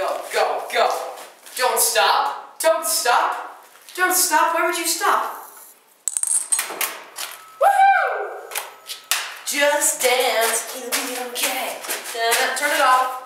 Go, go, go. Don't stop. Don't stop. Don't stop. Why would you stop? Woohoo! Just dance. It'll be okay. Turn it off.